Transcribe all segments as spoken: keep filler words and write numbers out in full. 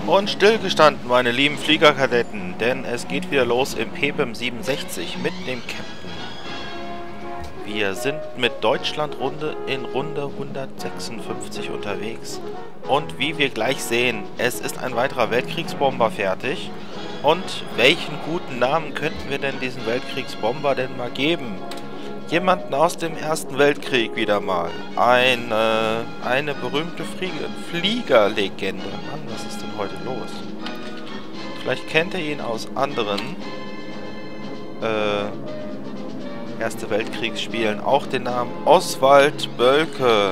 Und stillgestanden, meine lieben Fliegerkadetten, denn es geht wieder los im P B I M siebenundsechzig mit dem Captain. Wir sind mit Deutschland-Runde in Runde hundertsechsundfünfzig unterwegs. Und wie wir gleich sehen, es ist ein weiterer Weltkriegsbomber fertig. Und welchen guten Namen könnten wir denn diesen Weltkriegsbomber denn mal geben? Jemanden aus dem Ersten Weltkrieg wieder mal. Eine, eine berühmte Flieger, Fliegerlegende. Mann, was ist denn heute los? Vielleicht kennt ihr ihn aus anderen äh, Erste Weltkriegsspielen. Auch den Namen Oswald Boelcke.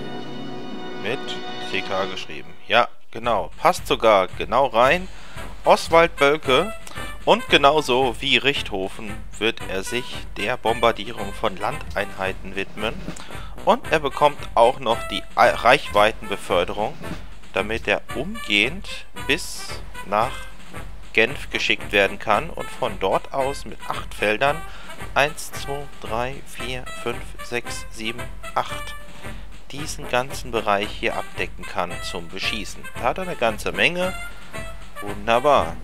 Mit C K geschrieben. Ja, genau. Passt sogar genau rein. Oswald Boelcke. Und genauso wie Richthofen wird er sich der Bombardierung von Landeinheiten widmen. Und er bekommt auch noch die Reichweitenbeförderung, damit er umgehend bis nach Genf geschickt werden kann und von dort aus mit acht Feldern eins, zwei, drei, vier, fünf, sechs, sieben, acht diesen ganzen Bereich hier abdecken kann zum Beschießen. Da hat er eine ganze Menge. Wunderbar.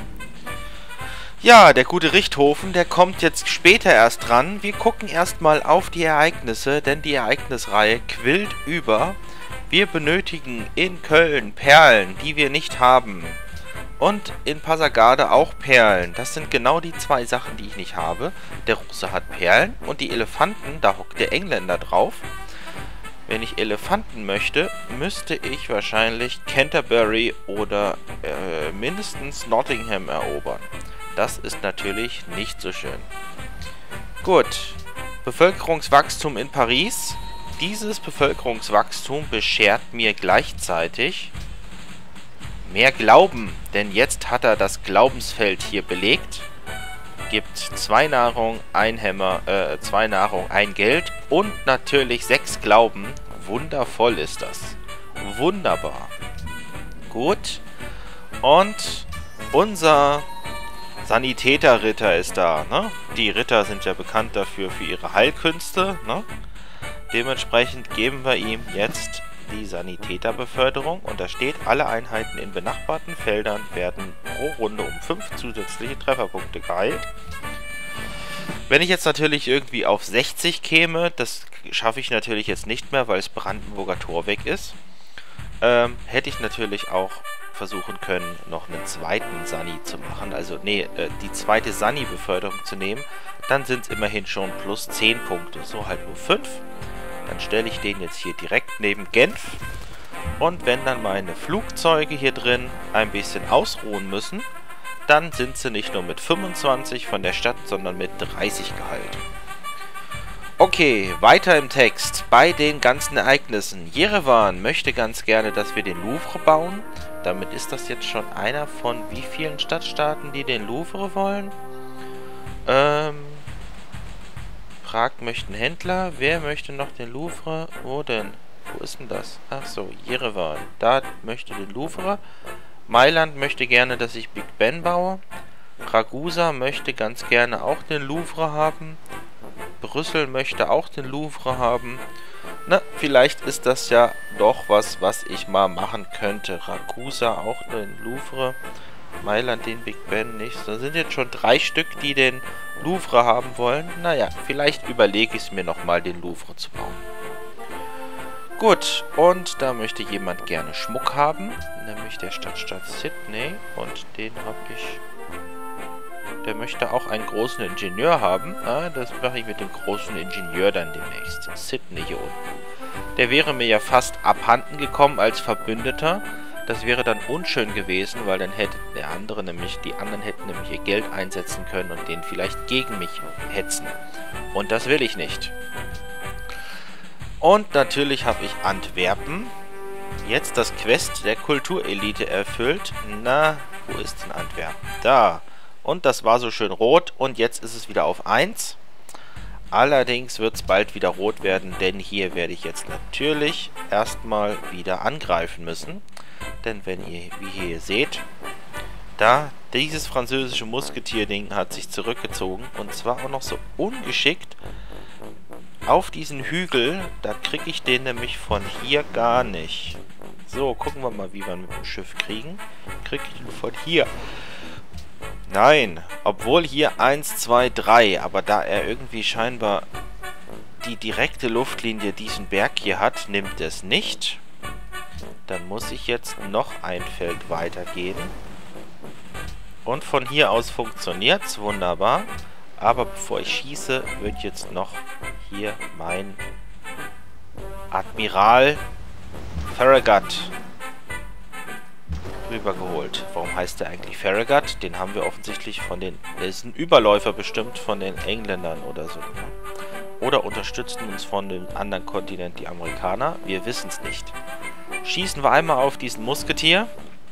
Ja, der gute Richthofen, der kommt jetzt später erst dran. Wir gucken erstmal auf die Ereignisse, denn die Ereignisreihe quillt über. Wir benötigen in Köln Perlen, die wir nicht haben. Und in Pasargade auch Perlen. Das sind genau die zwei Sachen, die ich nicht habe. Der Russe hat Perlen und die Elefanten, da hockt der Engländer drauf. Wenn ich Elefanten möchte, müsste ich wahrscheinlich Canterbury oder äh, mindestens Nottingham erobern. Das ist natürlich nicht so schön. Gut. Bevölkerungswachstum in Paris. Dieses Bevölkerungswachstum beschert mir gleichzeitig mehr Glauben. Denn jetzt hat er das Glaubensfeld hier belegt. Gibt zwei Nahrung, ein Hämmer, äh, zwei Nahrung, ein Geld und natürlich sechs Glauben. Wundervoll ist das. Wunderbar. Gut. Und unser Sanitäterritter ist da, ne? Die Ritter sind ja bekannt dafür für ihre Heilkünste, ne? Dementsprechend geben wir ihm jetzt die Sanitäterbeförderung und da steht, alle Einheiten in benachbarten Feldern werden pro Runde um fünf zusätzliche Trefferpunkte geheilt. Wenn ich jetzt natürlich irgendwie auf sechzig käme, das schaffe ich natürlich jetzt nicht mehr, weil das Brandenburger Tor weg ist, ähm, hätte ich natürlich auch versuchen können, noch einen zweiten Sani zu machen, also nee, äh, die zweite Sani-Beförderung zu nehmen, dann sind es immerhin schon plus zehn Punkte, so halt nur fünf. Dann stelle ich den jetzt hier direkt neben Genf und wenn dann meine Flugzeuge hier drin ein bisschen ausruhen müssen, dann sind sie nicht nur mit fünfundzwanzig von der Stadt, sondern mit dreißig geheilt. Okay, weiter im Text. Bei den ganzen Ereignissen. Jerewan möchte ganz gerne, dass wir den Louvre bauen. Damit ist das jetzt schon einer von wie vielen Stadtstaaten, die den Louvre wollen? Ähm... Prag möchten Händler. Wer möchte noch den Louvre? Wo denn? Wo ist denn das? Ach so, Jerewan. Da möchte den Louvre. Mailand möchte gerne, dass ich Big Ben baue. Ragusa möchte ganz gerne auch den Louvre haben. Brüssel möchte auch den Louvre haben. Na, vielleicht ist das ja doch was, was ich mal machen könnte. Ragusa auch den Louvre. Mailand den Big Ben nicht. Da sind jetzt schon drei Stück, die den Louvre haben wollen. Naja, vielleicht überlege ich es mir nochmal, den Louvre zu bauen. Gut, und da möchte jemand gerne Schmuck haben. Nämlich der Stadtstaat Sydney. Und den habe ich... Der möchte auch einen großen Ingenieur haben. Ah, das mache ich mit dem großen Ingenieur dann demnächst. Sydney hier unten. Der wäre mir ja fast abhanden gekommen als Verbündeter. Das wäre dann unschön gewesen, weil dann hätte der andere nämlich, die anderen hätten nämlich ihr Geld einsetzen können und den vielleicht gegen mich hetzen. Und das will ich nicht. Und natürlich habe ich Antwerpen. Jetzt das Quest der Kulturelite erfüllt. Na, wo ist denn Antwerpen? Da. Und das war so schön rot und jetzt ist es wieder auf eins. Allerdings wird es bald wieder rot werden, denn hier werde ich jetzt natürlich erstmal wieder angreifen müssen. Denn wenn ihr, wie ihr hier seht, da dieses französische Musketierding hat sich zurückgezogen und zwar auch noch so ungeschickt auf diesen Hügel, da kriege ich den nämlich von hier gar nicht. So, gucken wir mal, wie wir mit dem Schiff kriegen. Krieg ich ihn von hier? Nein, obwohl hier eins, zwei, drei, aber da er irgendwie scheinbar die direkte Luftlinie diesen Berg hier hat, nimmt es nicht. Dann muss ich jetzt noch ein Feld weitergehen. Und von hier aus funktioniert es wunderbar. Aber bevor ich schieße, wird jetzt noch hier mein Admiral Farragut rübergeholt. Warum heißt der eigentlich Farragut? Den haben wir offensichtlich von den... Der ist ein Überläufer bestimmt von den Engländern oder so. Oder unterstützen uns von dem anderen Kontinent die Amerikaner. Wir wissen es nicht. Schießen wir einmal auf diesen Musketier.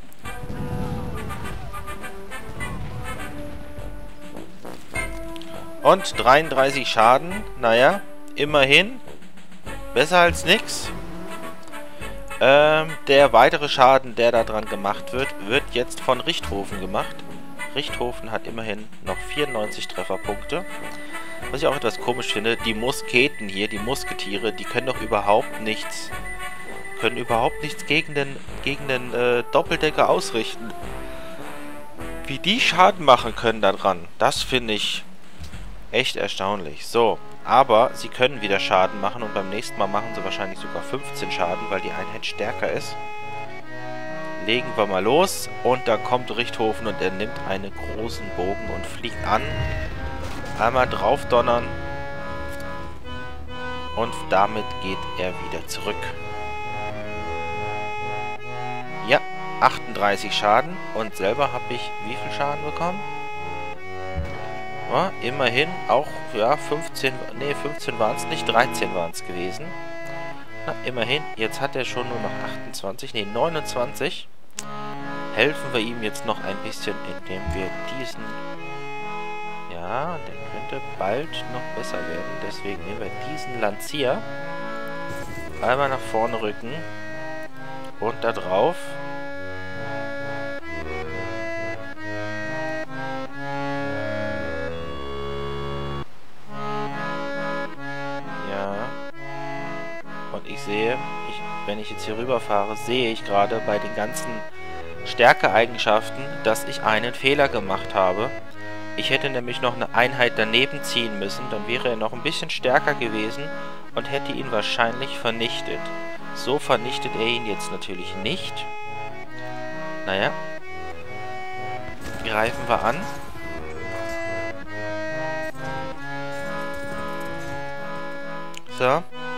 Und dreiunddreißig Schaden. Naja, immerhin. Besser als nix. Ähm, der weitere Schaden, der da dran gemacht wird, wird jetzt von Richthofen gemacht. Richthofen hat immerhin noch vierundneunzig Trefferpunkte. Was ich auch etwas komisch finde, die Musketen hier, die Musketiere, die können doch überhaupt nichts, können überhaupt nichts gegen den, gegen den äh, Doppeldecker ausrichten. Wie die Schaden machen können da dran, das finde ich echt erstaunlich. So, aber sie können wieder Schaden machen und beim nächsten Mal machen sie wahrscheinlich sogar fünfzehn Schaden, weil die Einheit stärker ist. Legen wir mal los und da kommt Richthofen und er nimmt einen großen Bogen und fliegt an. Einmal drauf donnern und damit geht er wieder zurück. Ja, achtunddreißig Schaden und selber habe ich wie viel Schaden bekommen? Ja, immerhin auch, ja, fünfzehn, nee, fünfzehn waren es nicht, dreizehn waren es gewesen. Na, immerhin, jetzt hat er schon nur noch achtundzwanzig, nee, neunundzwanzig. Helfen wir ihm jetzt noch ein bisschen, indem wir diesen... Ja, der könnte bald noch besser werden. Deswegen nehmen wir diesen Lancier. Einmal nach vorne rücken. Und da drauf. Ja. Und ich sehe, ich, wenn ich jetzt hier rüberfahre, sehe ich gerade bei den ganzen Stärkeeigenschaften, dass ich einen Fehler gemacht habe. Ich hätte nämlich noch eine Einheit daneben ziehen müssen, dann wäre er noch ein bisschen stärker gewesen und hätte ihn wahrscheinlich vernichtet. So vernichtet er ihn jetzt natürlich nicht. Naja. Greifen wir an. So.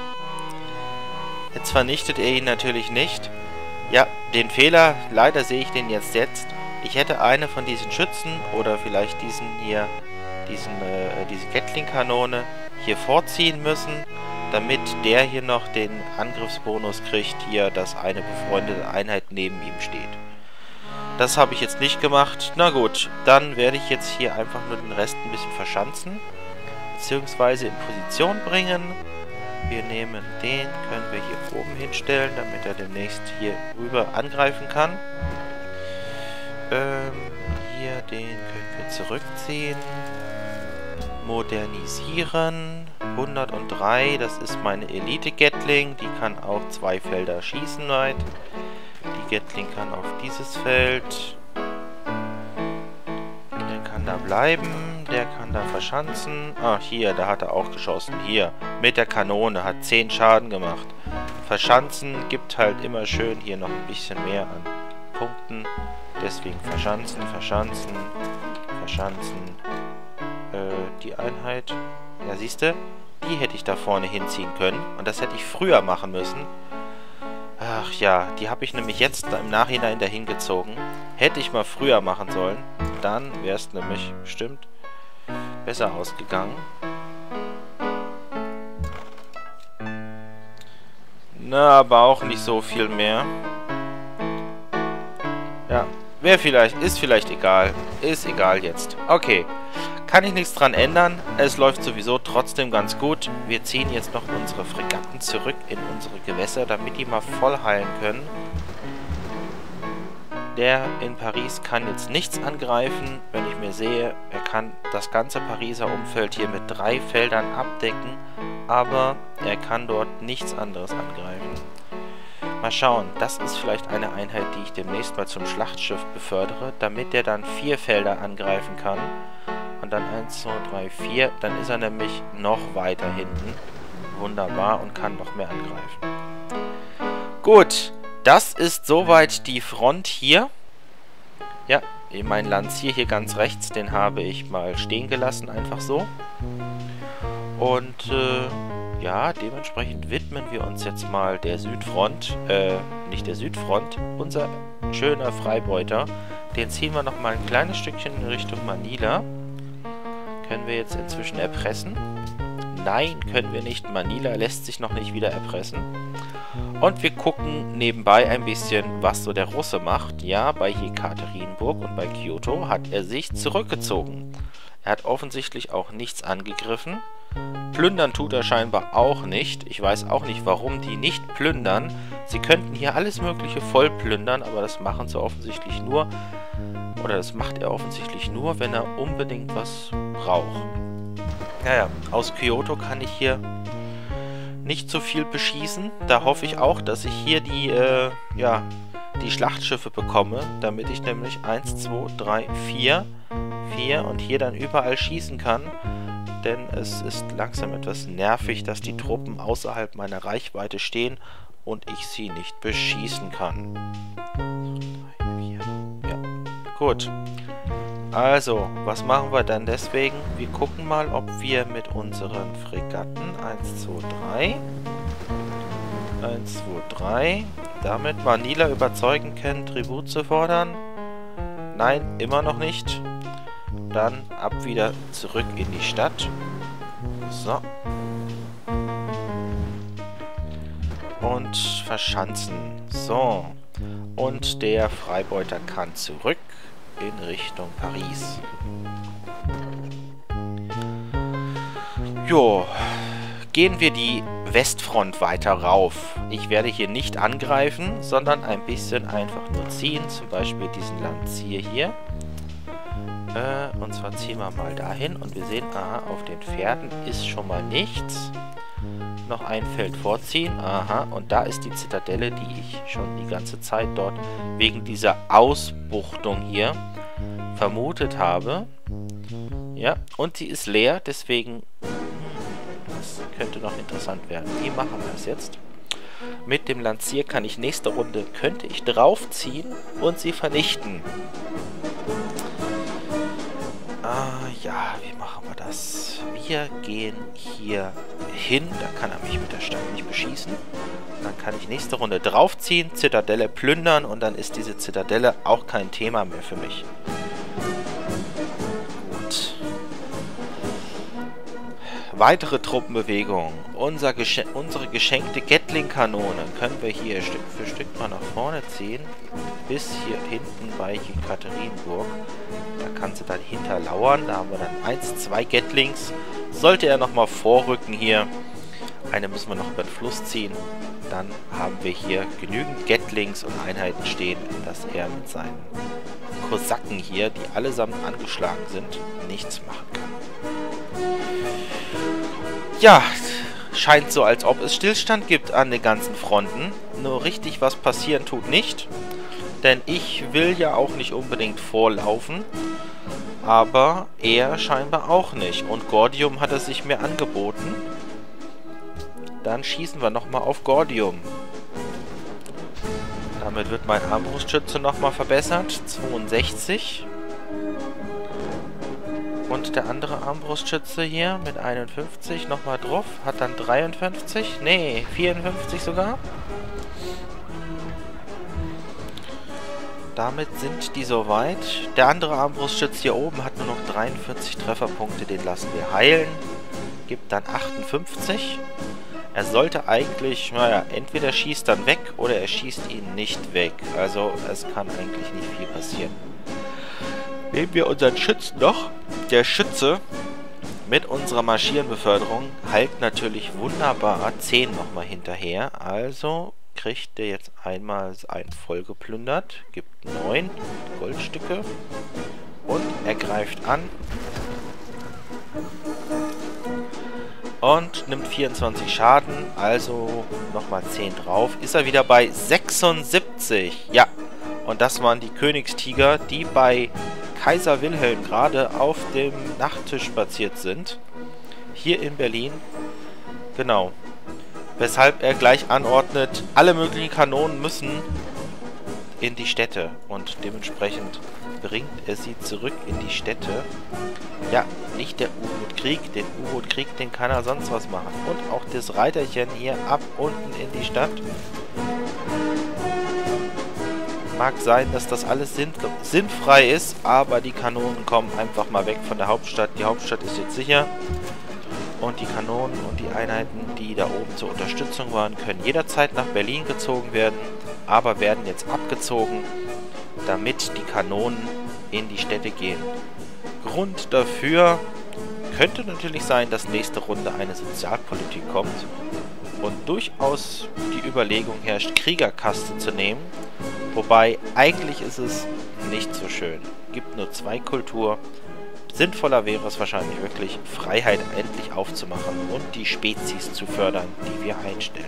Jetzt vernichtet er ihn natürlich nicht. Ja, den Fehler, leider sehe ich den jetzt jetzt. Ich hätte eine von diesen Schützen oder vielleicht diesen hier, diesen, äh, diese Gatling-Kanone hier vorziehen müssen, damit der hier noch den Angriffsbonus kriegt, hier, dass eine befreundete Einheit neben ihm steht. Das habe ich jetzt nicht gemacht. Na gut, dann werde ich jetzt hier einfach nur den Rest ein bisschen verschanzen, beziehungsweise in Position bringen. Wir nehmen den, können wir hier oben hinstellen, damit er demnächst hier rüber angreifen kann. Ähm, hier, den können wir zurückziehen. Modernisieren. hundertdrei, das ist meine Elite-Gatling. Die kann auch zwei Felder schießen weit. Die Gatling kann auf dieses Feld. Der kann da bleiben. Der kann da verschanzen. Ah, hier, da hat er auch geschossen. Hier, mit der Kanone. Hat zehn Schaden gemacht. Verschanzen gibt halt immer schön hier noch ein bisschen mehr an Punkten. Deswegen verschanzen, verschanzen, verschanzen. Äh, die Einheit. Ja, siehst du? Die hätte ich da vorne hinziehen können. Und das hätte ich früher machen müssen. Ach ja, die habe ich nämlich jetzt im Nachhinein dahin gezogen. Hätte ich mal früher machen sollen. Dann wäre es nämlich bestimmt besser ausgegangen. Na, aber auch nicht so viel mehr. Ja, wäre vielleicht, ist vielleicht egal. Ist egal jetzt. Okay. Kann ich nichts dran ändern. Es läuft sowieso trotzdem ganz gut. Wir ziehen jetzt noch unsere Fregatten zurück in unsere Gewässer, damit die mal voll heilen können. Der in Paris kann jetzt nichts angreifen. Wenn ich mir sehe, er kann das ganze Pariser Umfeld hier mit drei Feldern abdecken, aber er kann dort nichts anderes angreifen. Mal schauen, das ist vielleicht eine Einheit, die ich demnächst mal zum Schlachtschiff befördere, damit der dann vier Felder angreifen kann. Und dann eins, zwei, drei, vier. Dann ist er nämlich noch weiter hinten. Wunderbar und kann noch mehr angreifen. Gut, das ist soweit die Front hier. Ja, mein Lancier hier ganz rechts, den habe ich mal stehen gelassen, einfach so. Und äh, ja, dementsprechend widmen wir uns jetzt mal der Südfront. Äh, nicht der Südfront, unser schöner Freibeuter. Den ziehen wir noch mal ein kleines Stückchen in Richtung Manila. Können wir jetzt inzwischen erpressen? Nein, können wir nicht. Manila lässt sich noch nicht wieder erpressen. Und wir gucken nebenbei ein bisschen, was so der Russe macht. Ja, bei Jekaterinburg und bei Kyoto hat er sich zurückgezogen. Er hat offensichtlich auch nichts angegriffen. Plündern tut er scheinbar auch nicht. Ich weiß auch nicht, warum die nicht plündern. Sie könnten hier alles Mögliche voll plündern, aber das machen sie offensichtlich nur. Oder das macht er offensichtlich nur, wenn er unbedingt was braucht. Naja, aus Kyoto kann ich hier nicht so viel beschießen. Da hoffe ich auch, dass ich hier die, äh, ja, die Schlachtschiffe bekomme, damit ich nämlich eins, zwei, drei, vier, vier und hier dann überall schießen kann. Denn es ist langsam etwas nervig, dass die Truppen außerhalb meiner Reichweite stehen und ich sie nicht beschießen kann. drei, vier. Ja, gut. Also, was machen wir dann deswegen? Wir gucken mal, ob wir mit unseren Fregatten eins, zwei, drei eins, zwei, drei damit Manila überzeugen können, Tribut zu fordern. Nein, immer noch nicht. Dann ab wieder zurück in die Stadt. So. Und verschanzen. So. Und der Freibeuter kann zurück in Richtung Paris. Jo. Gehen wir die Westfront weiter rauf. Ich werde hier nicht angreifen, sondern ein bisschen einfach nur ziehen. Zum Beispiel diesen Lancier hier. Äh, und zwar ziehen wir mal dahin und wir sehen, aha, auf den Pferden ist schon mal nichts. Noch ein Feld vorziehen, aha, und da ist die Zitadelle, die ich schon die ganze Zeit dort wegen dieser Ausbuchtung hier vermutet habe. Ja, und sie ist leer, deswegen, das könnte noch interessant werden. Wie machen wir das jetzt? Mit dem Lancier kann ich nächste Runde, könnte ich draufziehen und sie vernichten. Ah, ja, wie machen wir das? Wir gehen hier hin, da kann er mich mit der Stadt nicht beschießen. Dann kann ich nächste Runde draufziehen, Zitadelle plündern und dann ist diese Zitadelle auch kein Thema mehr für mich. Gut. Weitere Truppenbewegung. Unser Gesche unsere geschenkte Gatling-Kanone können wir hier Stück für Stück mal nach vorne ziehen. Bis hier hinten bei Jekaterinburg. Da kann sie dann hinterlauern. Da haben wir dann eins, zwei Gatlings. Sollte er nochmal vorrücken hier. Eine müssen wir noch über den Fluss ziehen. Dann haben wir hier genügend Gatlings und Einheiten stehen, dass er mit seinen Kosaken hier, die allesamt angeschlagen sind, nichts machen kann. Ja, scheint so, als ob es Stillstand gibt an den ganzen Fronten. Nur richtig was passieren tut nicht. Denn ich will ja auch nicht unbedingt vorlaufen. Aber er scheinbar auch nicht. Und Gordium hat es sich mir angeboten. Dann schießen wir nochmal auf Gordium. Damit wird mein Armbrustschütze nochmal verbessert. zweiundsechzig. Und der andere Armbrustschütze hier mit einundfünfzig nochmal drauf. Hat dann dreiundfünfzig. Nee, vierundfünfzig sogar. Damit sind die soweit. Der andere Armbrustschütze hier oben hat nur noch dreiundvierzig Trefferpunkte. Den lassen wir heilen. Gibt dann achtundfünfzig. Er sollte eigentlich, naja, entweder schießt dann weg oder er schießt ihn nicht weg. Also es kann eigentlich nicht viel passieren. Nehmen wir unseren Schützen noch. Der Schütze mit unserer Marschierenbeförderung heilt natürlich wunderbar zehn nochmal hinterher. Also kriegt der jetzt einmal ein voll geplündert. Gibt neun Goldstücke. Und er greift an. Und nimmt vierundzwanzig Schaden, also nochmal zehn drauf. Ist er wieder bei sechsundsiebzig. Ja, und das waren die Königstiger, die bei Kaiser Wilhelm gerade auf dem Nachttisch spaziert sind. Hier in Berlin. Genau. Weshalb er gleich anordnet, alle möglichen Kanonen müssen in die Städte. Und dementsprechend bringt er sie zurück in die Städte. Ja, nicht der U-Boot-Krieg. Den U-Boot-Krieg, den kann er sonst was machen. Und auch das Reiterchen hier ab unten in die Stadt. Mag sein, dass das alles sinn sinnfrei ist, aber die Kanonen kommen einfach mal weg von der Hauptstadt. Die Hauptstadt ist jetzt sicher. Und die Kanonen und die Einheiten, die da oben zur Unterstützung waren, können jederzeit nach Berlin gezogen werden, aber werden jetzt abgezogen, damit die Kanonen in die Städte gehen. Grund dafür könnte natürlich sein, dass nächste Runde eine Sozialpolitik kommt und durchaus die Überlegung herrscht, Kriegerkaste zu nehmen, wobei eigentlich ist es nicht so schön. Gibt nur zwei Kultur. Sinnvoller wäre es wahrscheinlich wirklich, Freiheit endlich aufzumachen und die Spezies zu fördern, die wir einstellen.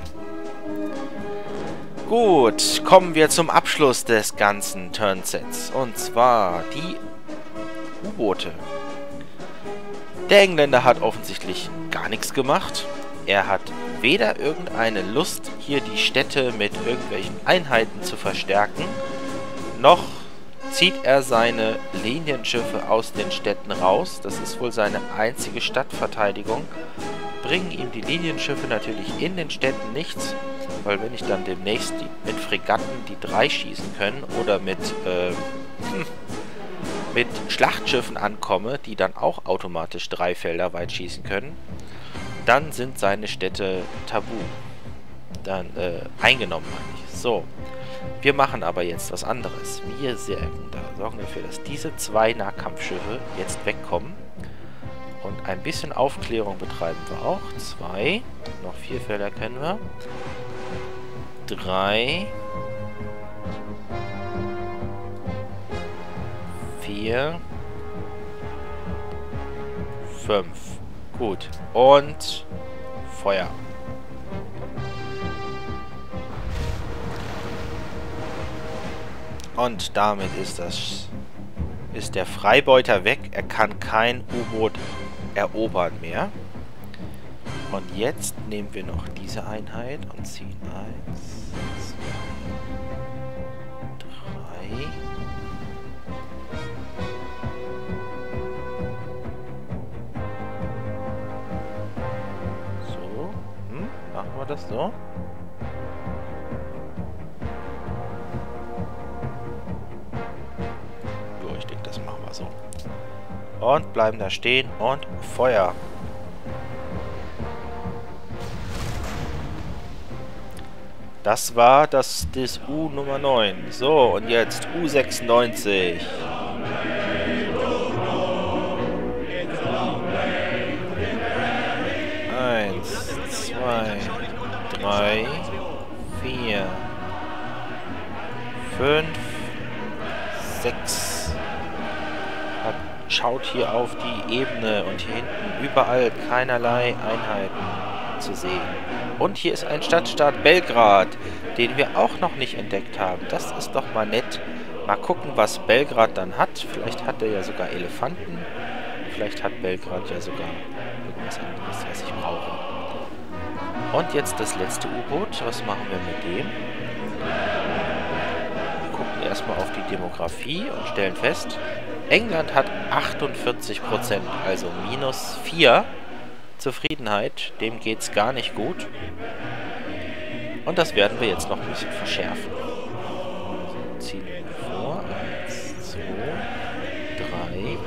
Gut, kommen wir zum Abschluss des ganzen Turnsets. Und zwar die U-Boote. Der Engländer hat offensichtlich gar nichts gemacht. Er hat weder irgendeine Lust, hier die Städte mit irgendwelchen Einheiten zu verstärken, noch zieht er seine Linienschiffe aus den Städten raus. Das ist wohl seine einzige Stadtverteidigung. Bringen ihm die Linienschiffe natürlich in den Städten nichts, weil wenn ich dann demnächst die, mit Fregatten die drei schießen können oder mit, äh, mit Schlachtschiffen ankomme, die dann auch automatisch drei Felder weit schießen können, dann sind seine Städte tabu. Dann äh, eingenommen, meine ich. So. Wir machen aber jetzt was anderes. Wir sorgen, da, sorgen dafür, dass diese zwei Nahkampfschiffe jetzt wegkommen. Und ein bisschen Aufklärung betreiben wir auch. Zwei. Noch vier Felder können wir. Drei. Vier. Fünf. Gut. Und Feuer. Und damit ist das ist der Freibeuter weg. Er kann kein U-Boot erobern mehr. Und jetzt nehmen wir noch diese Einheit und ziehen eins, zwei, drei. So. Hm, machen wir das so? So. Und bleiben da stehen und Feuer. Das war das, das U Nummer neun. So, und jetzt U sechsundneunzig. Eins, zwei, drei, vier, fünf, sechs. Schaut hier auf die Ebene und hier hinten überall keinerlei Einheiten zu sehen. Und hier ist ein Stadtstaat Belgrad, den wir auch noch nicht entdeckt haben. Das ist doch mal nett. Mal gucken, was Belgrad dann hat. Vielleicht hat er ja sogar Elefanten. Vielleicht hat Belgrad ja sogar irgendwas anderes, was ich brauche. Und jetzt das letzte U-Boot. Was machen wir mit dem? Wir gucken erstmal auf die Demografie und stellen fest, England hat achtundvierzig Prozent, also minus vier Zufriedenheit. Dem geht es gar nicht gut. Und das werden wir jetzt noch ein bisschen verschärfen. So, ziehen wir vor. Eins, zwei, drei,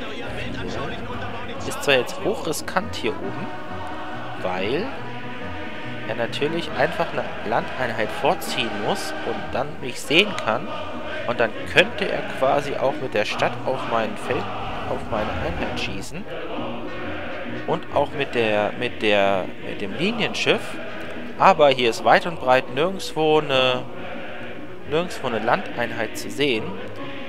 vier. Ist zwar jetzt hochriskant hier oben, weil er natürlich einfach eine Landeinheit vorziehen muss und dann mich sehen kann. Und dann könnte er quasi auch mit der Stadt auf mein Feld, auf meine Einheit schießen. Und auch mit der, mit der, mit dem Linienschiff. Aber hier ist weit und breit nirgendwo eine, nirgendwo eine Landeinheit zu sehen.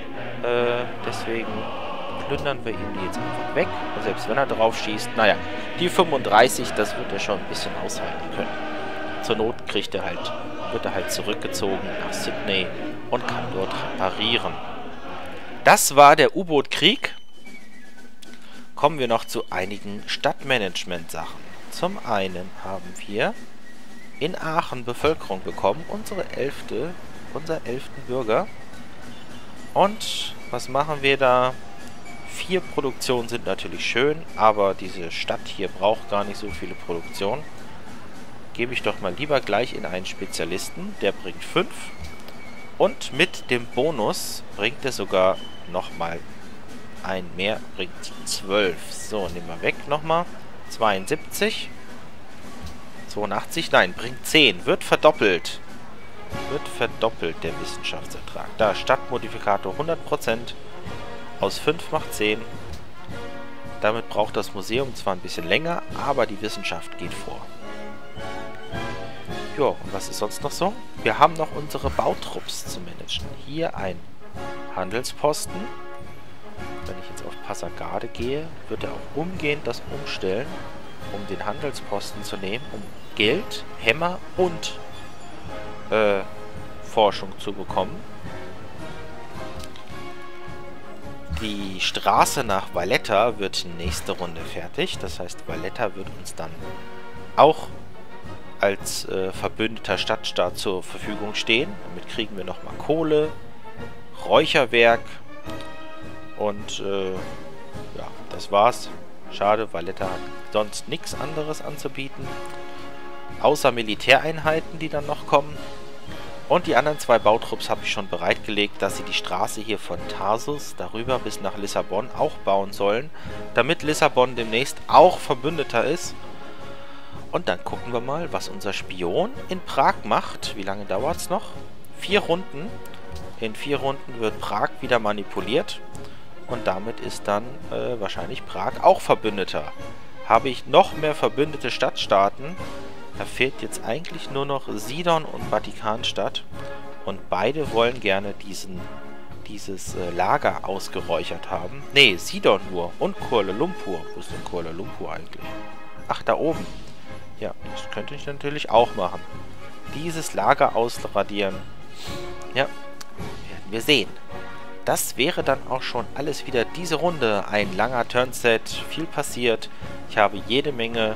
Äh, deswegen plündern wir ihm die jetzt einfach weg. Und selbst wenn er drauf schießt, naja, Die fünfunddreißig, das wird er schon ein bisschen aushalten können. Zur Not kriegt er halt, wird er halt zurückgezogen nach Sydney und kann dort reparieren. Das war der U-Boot-Krieg. Kommen wir noch zu einigen Stadtmanagement-Sachen. Zum einen haben wir in Aachen Bevölkerung bekommen, unsere elfte, unser elften Bürger. Und was machen wir da? Vier Produktionen sind natürlich schön, aber diese Stadt hier braucht gar nicht so viele Produktionen. Gebe ich doch mal lieber gleich in einen Spezialisten, der bringt fünf. Und mit dem Bonus bringt er sogar nochmal ein mehr, bringt zwölf. So, nehmen wir weg nochmal. zweiundsiebzig. zweiundachtzig, nein, bringt zehn. Wird verdoppelt. Wird verdoppelt, der Wissenschaftsertrag. Da, Stadtmodifikator hundert Prozent. Aus fünf macht zehn. Damit braucht das Museum zwar ein bisschen länger, aber die Wissenschaft geht vor. Ja, und was ist sonst noch so? Wir haben noch unsere Bautrupps zu managen. Hier ein Handelsposten. Wenn ich jetzt auf Passagarde gehe, wird er auch umgehend das umstellen, um den Handelsposten zu nehmen, um Geld, Hämmer und äh, Forschung zu bekommen. Die Straße nach Valletta wird nächste Runde fertig. Das heißt, Valletta wird uns dann auch als äh, verbündeter Stadtstaat zur Verfügung stehen. Damit kriegen wir nochmal Kohle, Räucherwerk und äh, ja, das war's. Schade, Valletta hat sonst nichts anderes anzubieten. Außer Militäreinheiten, die dann noch kommen. Und die anderen zwei Bautrupps habe ich schon bereitgelegt, dass sie die Straße hier von Tarsus darüber bis nach Lissabon auch bauen sollen, damit Lissabon demnächst auch Verbündeter ist. Und dann gucken wir mal, was unser Spion in Prag macht. Wie lange dauert es noch? Vier Runden. In vier Runden wird Prag wieder manipuliert. Und damit ist dann äh, wahrscheinlich Prag auch Verbündeter. Habe ich noch mehr verbündete Stadtstaaten? Da fehlt jetzt eigentlich nur noch Sidon und Vatikanstadt. Und beide wollen gerne diesen, dieses äh, Lager ausgeräuchert haben. Ne, Sidon nur und Kuala Lumpur. Wo ist denn Kuala Lumpur eigentlich? Ach, da oben. Ja, das könnte ich natürlich auch machen. Dieses Lager ausradieren. Ja, werden wir sehen. Das wäre dann auch schon alles wieder diese Runde. Ein langer Turnset, viel passiert. Ich habe jede Menge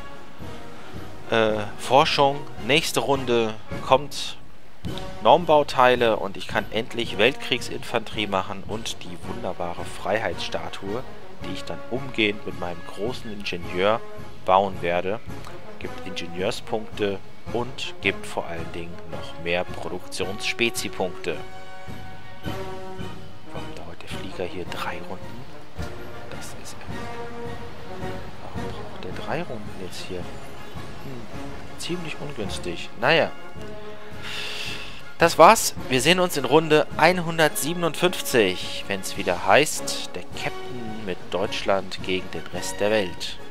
Äh, Forschung. Nächste Runde kommt Normbauteile und ich kann endlich Weltkriegsinfanterie machen und die wunderbare Freiheitsstatue, die ich dann umgehend mit meinem großen Ingenieur bauen werde. Gibt Ingenieurspunkte und gibt vor allen Dingen noch mehr Produktionsspezipunkte. Warum dauert der Flieger hier drei Runden? Das ist... Warum braucht der drei Runden jetzt hier? Ziemlich ungünstig. Naja. Das war's. Wir sehen uns in Runde hundertsiebenundfünfzig, wenn es wieder heißt, der Captain mit Deutschland gegen den Rest der Welt.